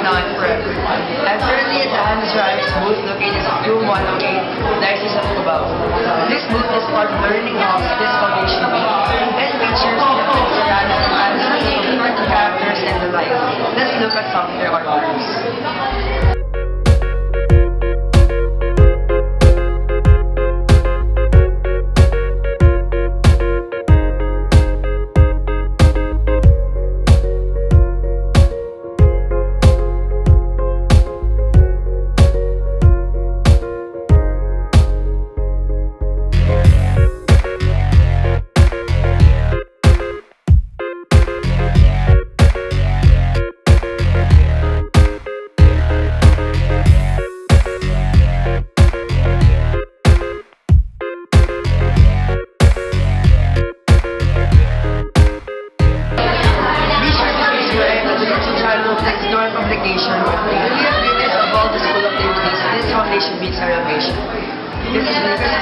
now and forever. I'm currently at the Hans Rhymes booth located at room 108, Diocese of Cubao. This booth is part of the Learning Hub's This Foundation Week and features the personalities and analysis of different characters and the like. Let's look at some of their artworks. Publication. Really appreciative of all the school activities, this foundation makes our occasion. This is